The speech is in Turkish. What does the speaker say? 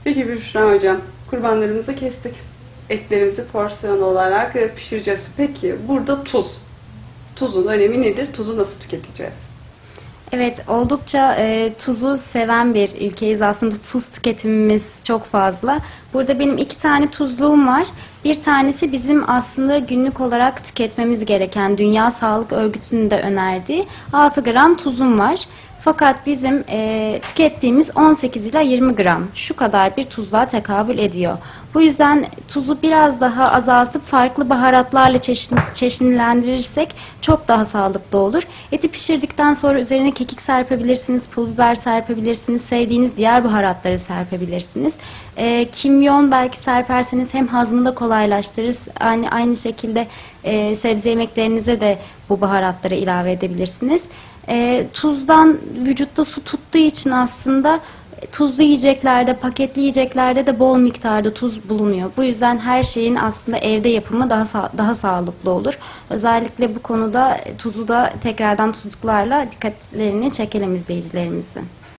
Peki Büşra Hocam, kurbanlarımızı kestik. Etlerimizi porsiyon olarak pişireceğiz. Peki burada tuz. Tuzun önemi nedir? Tuzu nasıl tüketeceğiz? Evet, oldukça tuzu seven bir ülkeyiz. Aslında tuz tüketimimiz çok fazla. Burada benim iki tane tuzluğum var. Bir tanesi bizim aslında günlük olarak tüketmemiz gereken Dünya Sağlık Örgütü'nün de önerdiği 6 gram tuzum var. Fakat bizim tükettiğimiz 18 ila 20 gram şu kadar bir tuzluğa tekabül ediyor. Bu yüzden tuzu biraz daha azaltıp farklı baharatlarla çeşitlendirirsek çok daha sağlıklı olur. Eti pişirdikten sonra üzerine kekik serpebilirsiniz, pul biber serpebilirsiniz, sevdiğiniz diğer baharatları serpebilirsiniz. Kimyon belki serperseniz hem hazmını da kolaylaştırır. Aynı şekilde sebze yemeklerinize de bu baharatları ilave edebilirsiniz. Tuzdan vücutta su tuttuğu için aslında tuzlu yiyeceklerde, paketli yiyeceklerde de bol miktarda tuz bulunuyor. Bu yüzden her şeyin aslında evde yapımı daha sağlıklı olur. Özellikle bu konuda tuzu da tekrardan tuzluklarla dikkatlerini çekelim izleyicilerimizin.